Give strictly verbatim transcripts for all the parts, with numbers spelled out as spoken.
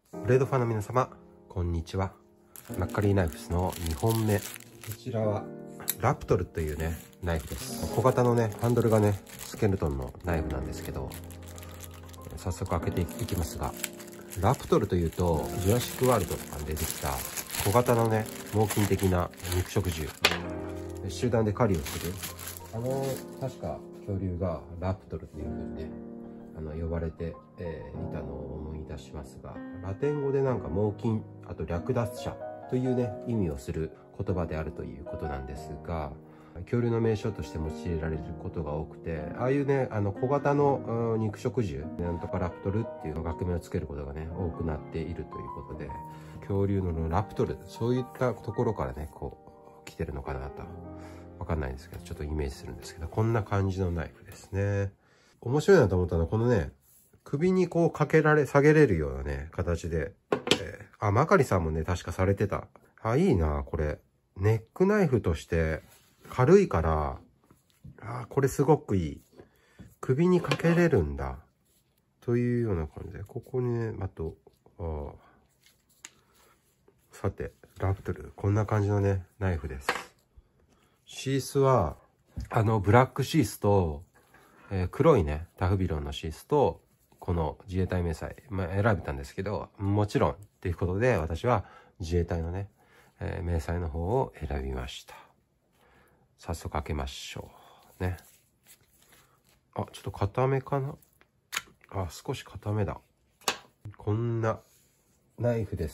ブレードファンの皆様、こんにちは。マッカリーナイフスのにほんめ。こちらはラプトルというねナイフです。小型のねハンドルがねスケルトンのナイフなんですけど、早速開けていきますが、ラプトルというとジュラシックワールドとかに出てきた小型のね猛禽的な肉食獣、集団で狩りをするあの確か恐竜がラプトルという風にねあの呼ばれて、えー、いたのを思い出しますが、ラテン語でなんか猛禽、あと略奪者というね意味をする言葉であるということなんですが、恐竜の名称として用いられることが多くて、ああいうねあの小型の肉食獣なんとかラプトルっていう学名をつけることがね多くなっているということで、恐竜のラプトル、そういったところからねこう来てるのかなとわかんないんですけど、ちょっとイメージするんですけど、こんな感じのナイフですね。面白いなと思ったのはこのね首にこうかけられ下げれるようなね形で、えー、あマカリさんもね確かされてた。あいいなこれ。ネックナイフとして軽いから、あこれすごくいい。首にかけれるんだというような感じで、ここにねあとあさてラプトル、こんな感じのねナイフです。シースはあのブラックシースと、えー、黒いねタフビロンのシースとこの自衛隊迷彩、まあ、選べたんですけど、もちろんっていうことで私は自衛隊のね、えー、迷彩の方を選びました。早速開けましょうね。あちょっと固めかな。あ少し固めだ。こんなナイフです。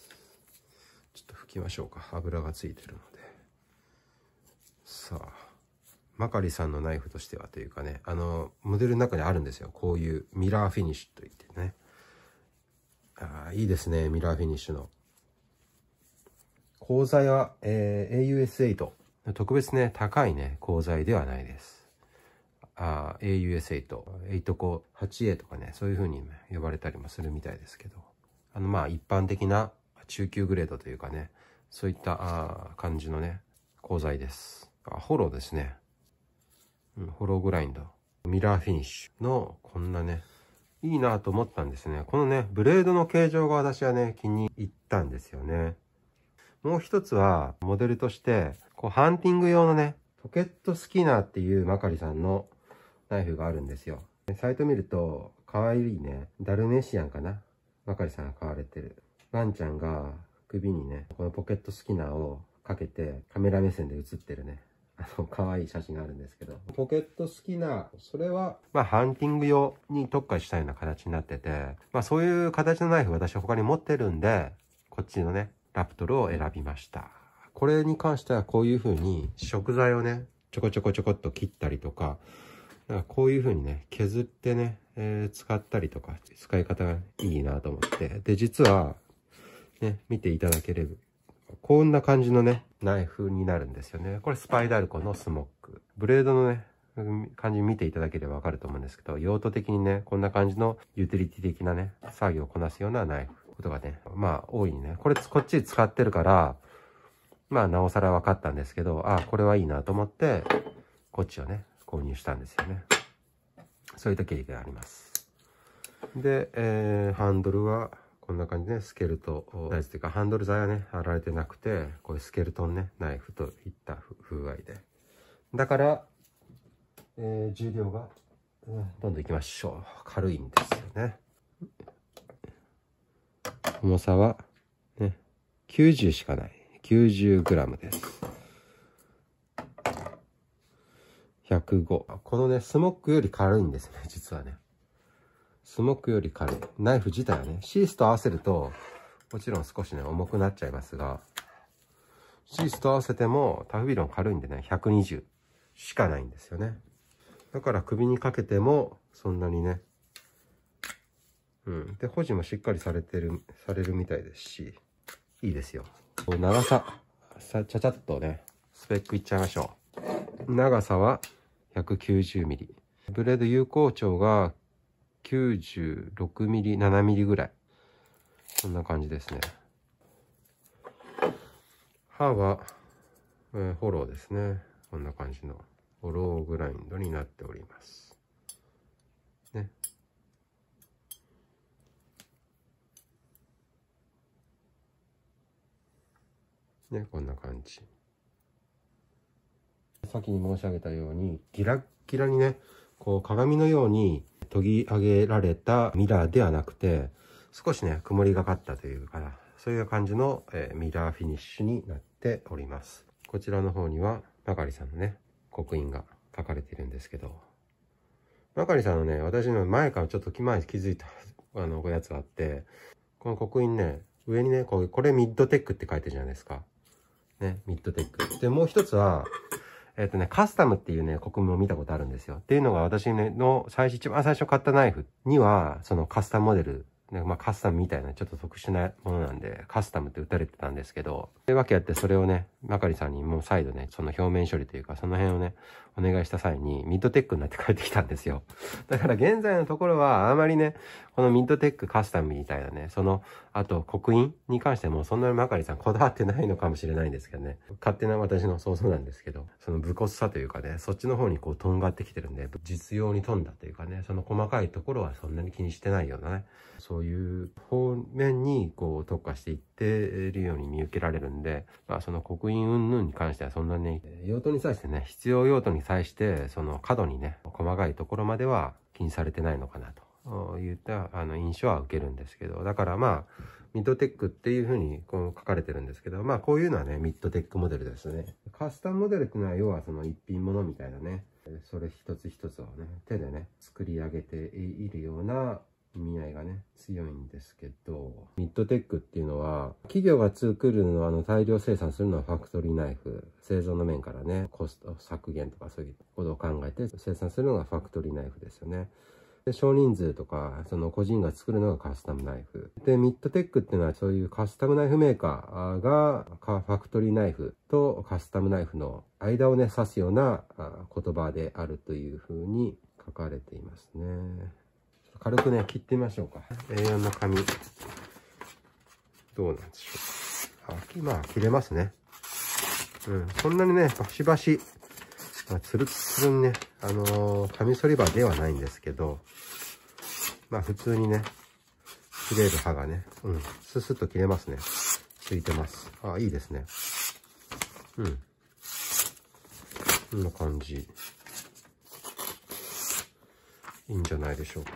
ちょっと拭きましょうか、油がついてるので。さあマカリさんのナイフとしてはというかね、あのモデルの中にあるんですよ、こういうミラーフィニッシュといってね。ああいいですね、ミラーフィニッシュの鋼材は、えー、エーユーエスエイト、特別ね高いね鋼材ではないです。あ エーユーエスエイト、エイトコー はちエー とかね、そういう風に、ね、呼ばれたりもするみたいですけど、あのまあ一般的な中級グレードというかね、そういったあ感じのね鋼材です。あホローですね。うん、ホローグラインドミラーフィニッシュのこんなねいいなと思ったんですね。このねブレードの形状が私はね気に入ったんですよね。もう一つはモデルとしてこうハンティング用のねポケットスキナーっていうマカリさんのナイフがあるんですよ。サイト見ると可愛いねダルメシアンかな、マカリさんが飼われてるワンちゃんが首にねこのポケットスキナーをかけてカメラ目線で写ってるねあの可愛い写真があるんですけど、ポケットスキナー、それはまあハンティング用に特化したような形になってて、まあそういう形のナイフ私は他に持ってるんで、こっちのねラプトルを選びました。これに関してはこういう風に食材をねちょこちょこちょこっと切ったりとか、なんかこういう風にね削ってね、えー、使ったりとか使い方がいいなと思って、で実はね見ていただければこんな感じのねナイフになるんですよね。これスパイダルコのスモック。ブレードのね感じ見ていただければわかると思うんですけど、用途的にねこんな感じのユーティリティ的なね作業をこなすようなナイフことがねまあ大いにね、これこっち使ってるからまあなおさら分かったんですけど、あこれはいいなと思ってこっちをね購入したんですよね。そういった経緯があります。で、えー、ハンドルはこんな感じで、ね、スケルトンサイズというかハンドル材はね貼られてなくて、こういうスケルトンねナイフといった風合いで、だから、えー、重量が、うん、どんどんいきましょう。軽いんですよね。重さはねきゅうじゅうしかない、 きゅうじゅうグラム です。ひゃくご。このねスモックより軽いんですね、実はね。スモックより軽い。ナイフ自体はねシースと合わせるともちろん少しね重くなっちゃいますが、シースと合わせてもタフビロン軽いんでねひゃくにじゅうしかないんですよね。だから首にかけてもそんなにね、うんで保持もしっかりされてるされるみたいですし、いいですよ。長ささちゃちゃっとねスペックいっちゃいましょう。長さは ひゃくきゅうじゅうミリ、ブレード有効長がきゅうじゅうろくミリ、ななミリぐらい、こんな感じですね。刃は、えー、フォローですね。こんな感じのフォローグラインドになっておりますね。 ね、こんな感じ。先に申し上げたように、ギラッギラにね、こう鏡のように研ぎ上げられたミラーではなくて、少しね、曇りがかったというか、そういう感じの、えー、ミラーフィニッシュになっております。こちらの方には、マカリさんのね、刻印が書かれているんですけど、マカリさんのね、私の前からちょっと前に気づいたあのやつがあって、この刻印ね、上にね、こうこれミッドテックって書いてるじゃないですか。ね、ミッドテック。で、もう一つは、えっとね、カスタムっていうね、刻印を見たことあるんですよ。っていうのが私ね、の最初、一番最初買ったナイフには、そのカスタムモデル、ね、まあカスタムみたいなちょっと特殊なものなんで、カスタムって打たれてたんですけど、というわけあってそれをね、マカリさんにもう再度ね、その表面処理というか、その辺をね、お願いした際に、ミッドテックになって帰ってきたんですよ。だから現在のところは、あまりね、このミッドテックカスタムみたいなね、その、あと刻印に関してもそんなにマカリさんこだわってないのかもしれないんですけどね。勝手な私の想像なんですけど、その武骨さというかね、そっちの方にこうとんがってきてるんで、実用に富んだというかね、その細かいところはそんなに気にしてないようなね、そういう方面にこう特化していっているように見受けられるんで、まあその刻印云々に関してはそんなに、用途に際してね、必要用途に際して、その過度にね、細かいところまでは気にされてないのかなと。言ったあの印象は受けるんですけど、だからまあミッドテックっていうふうにこう書かれてるんですけど、まあこういうのはねミッドテックモデルですね。カスタムモデルっていうのは要はその一品物みたいなね、それ一つ一つをね手でね作り上げているような意味合いがね強いんですけど、ミッドテックっていうのは企業が作るのはあの大量生産するのはファクトリーナイフ、製造の面からねコスト削減とかそういうことを考えて生産するのがファクトリーナイフですよね。で少人数とかその個人が作るのがカスタムナイフで、ミッドテックっていうのはそういうカスタムナイフメーカーがファクトリーナイフとカスタムナイフの間をね指すような言葉であるというふうに書かれていますね。軽くね切ってみましょうか。 エーよん の紙どうなんでしょうか。あ、まあ切れますね。うん、そんなにねバシバシまあ、つるつるにね、あのー、カミソリ刃ではないんですけど、まあ普通にね、切れる刃がね、うん、ススッと切れますね。ついてます。あ、いいですね。うん。こんな感じ。いいんじゃないでしょうか。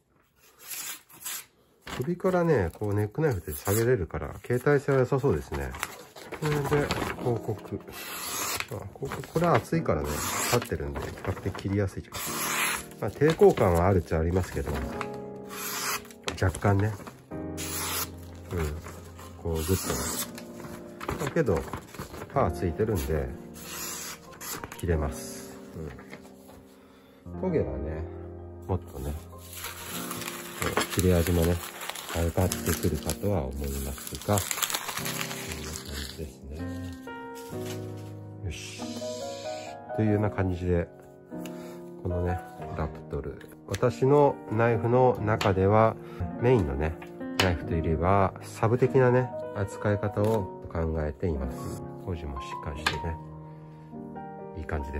首からね、こうネックナイフで下げれるから、携帯性は良さそうですね。それで、広告。あ、ここれは厚いからね、立ってるんで、比較的切りやすいじゃん。まあ、抵抗感はあるっちゃありますけど、若干ね、うん、こうグッとね。だけど、刃ついてるんで、切れます。うん。研げばね、もっとね、切れ味もね、上がってくるかとは思いますが、こんな感じですね。よし。というような感じで、このね、ラプトル。私のナイフの中では、メインのね、ナイフといえば、サブ的なね、扱い方を考えています。工事もしっかりしてね、いい感じです。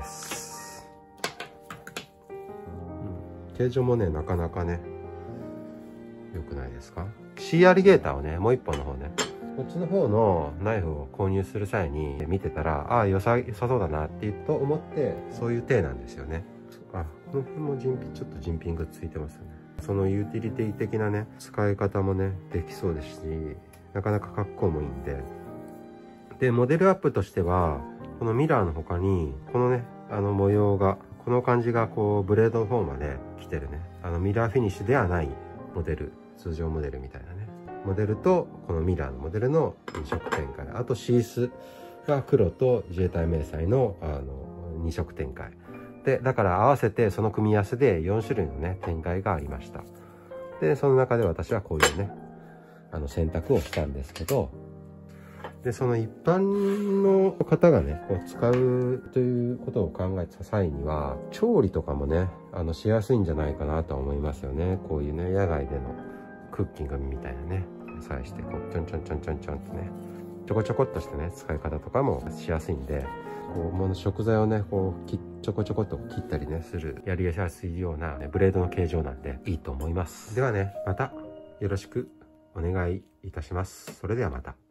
うん、形状もね、なかなかね、良くないですか？シーアリゲーターをね、もう一本の方ね、こっちの方のナイフを購入する際に見てたら、ああ、良さそうだなってと思って、そういう体なんですよね。あ、この辺も人品、ちょっと人品がついてますよね。そのユーティリティ的なね、使い方もね、できそうですし、なかなか格好もいいんで。で、モデルアップとしては、このミラーの他に、このね、あの模様が、この感じがこう、ブレードの方まで来てるね。あのミラーフィニッシュではないモデル、通常モデルみたいなね。モデルとこのミラーのモデルのに色展開、あとシースが黒と自衛隊迷彩のあのに色展開で、だから合わせてその組み合わせでよん種類のね展開がありました。でその中で私はこういうねあの選択をしたんですけど、でその一般の方がねこう使うということを考えた際には調理とかもねあのしやすいんじゃないかなと思いますよね。こういうね野外でのクッキングみたいなね際してこうちょんちょんちょんちょんちょんとねちょこちょこっとしたね使い方とかもしやすいんで、こうもう食材をねこうきちょこちょこっと切ったりねするやりやすいような、ね、ブレードの形状なんでいいと思います。ではねまたよろしくお願いいたします。それではまた。